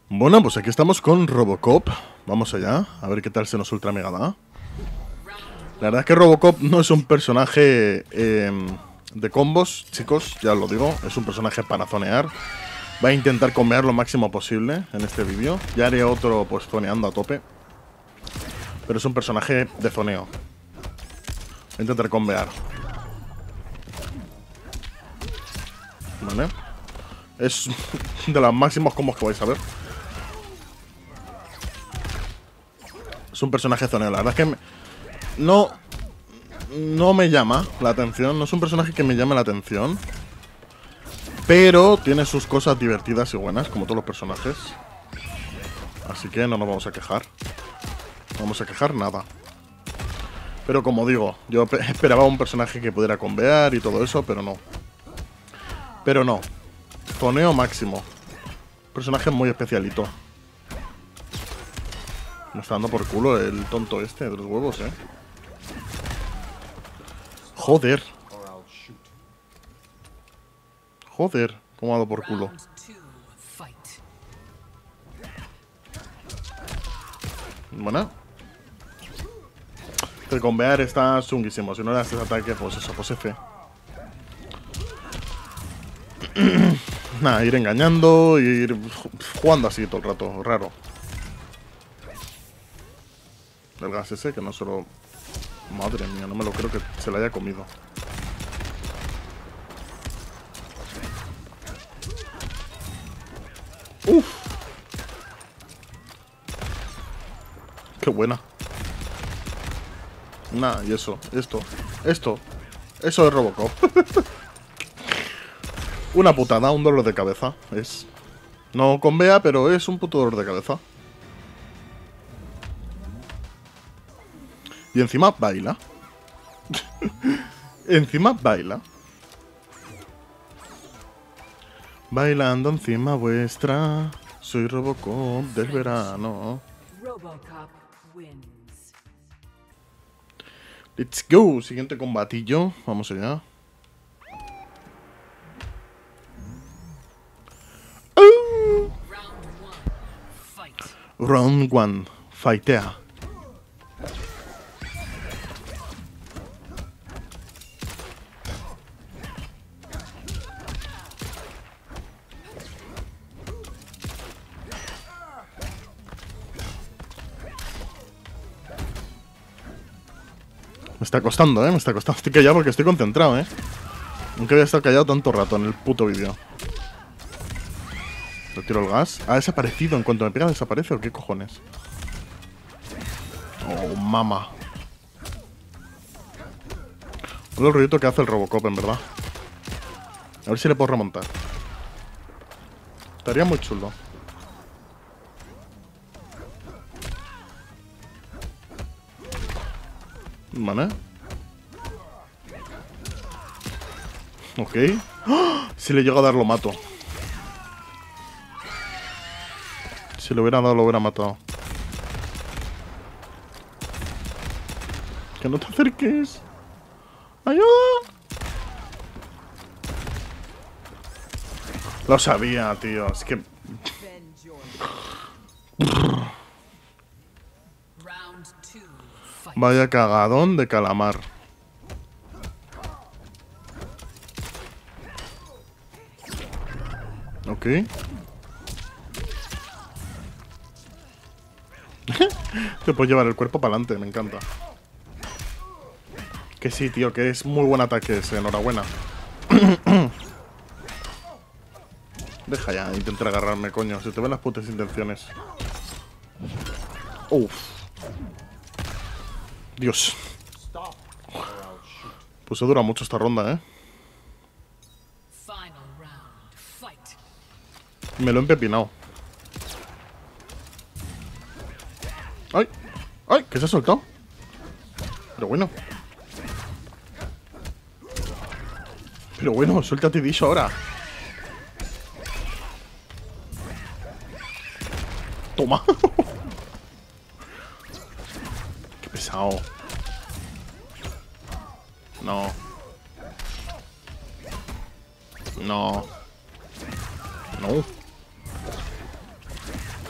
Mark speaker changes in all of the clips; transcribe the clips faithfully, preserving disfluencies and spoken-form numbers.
Speaker 1: Bueno, pues aquí estamos con Robocop. Vamos allá, a ver qué tal se nos ultra mega da. La verdad es que Robocop no es un personaje eh, de combos, chicos, ya os lo digo. Es un personaje para zonear. Va a intentar combear lo máximo posible en este vídeo. Ya haré otro pues zoneando a tope. Pero es un personaje de zoneo. Voy a intentar combear. Vale. Es de los máximos combos que vais a ver. Es un personaje zoneo. La verdad es que me, no, no me llama la atención. No es un personaje que me llame la atención. Pero tiene sus cosas divertidas y buenas, como todos los personajes. Así que no nos vamos a quejar. No vamos a quejar nada. Pero como digo, yo esperaba un personaje que pudiera combear y todo eso, pero no. Pero no. Zoneo máximo. Personaje muy especialito. Me está dando por culo el tonto este de los huevos, eh. Joder. Joder, cómo ha dado por culo. Bueno. El combear está chunguísimo. Si no le das ese ataque, pues eso, pues F. Nada, ir engañando, ir jugando así todo el rato, raro. El gas ese, que no solo... Madre mía, no me lo creo que se lo haya comido. Uf. Qué buena. Nah, y eso, esto, esto, eso es Robocop. Una putada, un dolor de cabeza. Es. No convea, pero es un puto dolor de cabeza. Y encima baila. Encima baila. Bailando encima vuestra. Soy Robocop del verano.
Speaker 2: Robocop wins.
Speaker 1: Let's go. Siguiente combatillo. Vamos allá. Uh. Round one. Fightea. Me está costando, eh, me está costando. Estoy callado porque estoy concentrado, eh. Nunca había estado callado tanto rato en el puto vídeo. Retiro el gas. Ha desaparecido. En cuanto me pega, desaparece. ¿O qué cojones? Oh, mama. Todo el rollito que hace el Robocop, en verdad. A ver si le puedo remontar. Estaría muy chulo. Vale. Ok. ¡Oh! Si le llego a dar, lo mato. Si le hubiera dado, lo hubiera matado. Que no te acerques. ¡Ayuda! Lo sabía, tío. Es que... Vaya cagadón de calamar. Ok. Te puedes llevar el cuerpo para adelante, me encanta. Que sí, tío, que es muy buen ataque ese, enhorabuena. Deja ya, intentar agarrarme, coño. Se te ven las putas intenciones. Uff. Dios. Pues se dura mucho esta ronda, ¿eh? Me lo he empepinado. ¡Ay! ¡Ay! ¿Qué se ha soltado? Pero bueno. Pero bueno, suéltate dicho ahora. Toma. Qué pesado. No. No. No.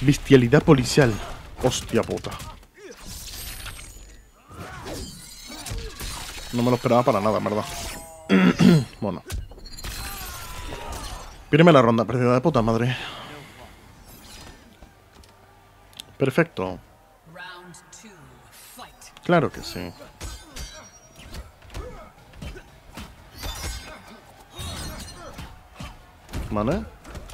Speaker 1: Bestialidad policial. Hostia puta. No me lo esperaba para nada, en verdad. Bueno. Primera ronda, perdida de puta madre. Perfecto.
Speaker 2: Round two, fight.
Speaker 1: Claro que sí. Vale.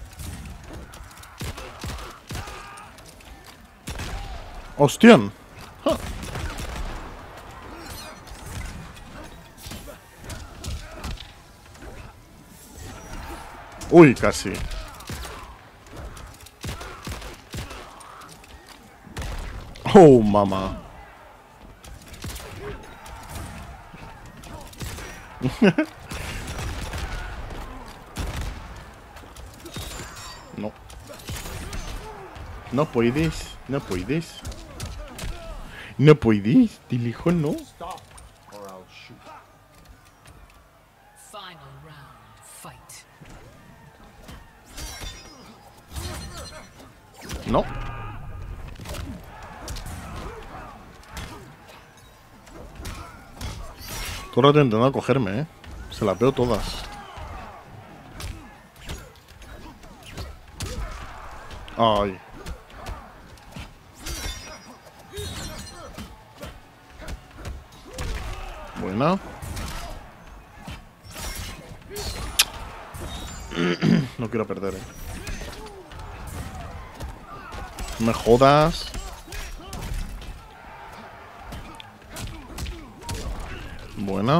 Speaker 1: ¡Hostión! ¡Ja! Uy, casi. Oh, mamá. No. No puedes, no puedes. No puedes, dile hijo no.
Speaker 2: Final round, fight.
Speaker 1: No. Todo el rato intentando cogerme, eh. Se las veo todas. Ay. Buena. No quiero perder, eh. No me jodas. Buena.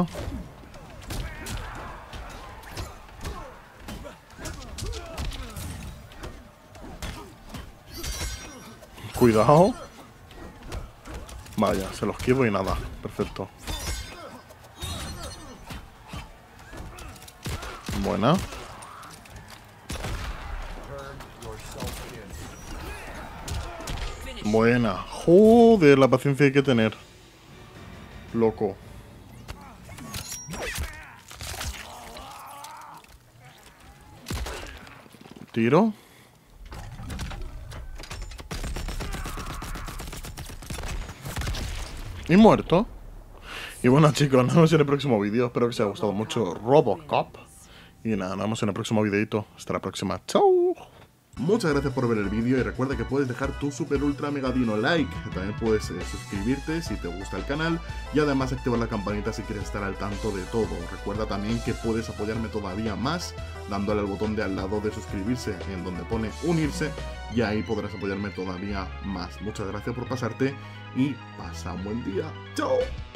Speaker 1: Cuidado. Vaya, se los esquivo y nada. Perfecto. Buena. Buena. Joder, la paciencia hay que tener. Loco. Tiro. Y muerto. Y bueno chicos, nos vemos en el próximo vídeo. Espero que os haya gustado mucho Robocop. Y nada, nos vemos en el próximo videito. Hasta la próxima. Chao. Muchas gracias por ver el vídeo y recuerda que puedes dejar tu super ultra mega dino like. También puedes eh, suscribirte si te gusta el canal y además activar la campanita si quieres estar al tanto de todo. Recuerda también que puedes apoyarme todavía más dándole al botón de al lado de suscribirse en donde pone unirse y ahí podrás apoyarme todavía más. Muchas gracias por pasarte y pasa un buen día. ¡Chao!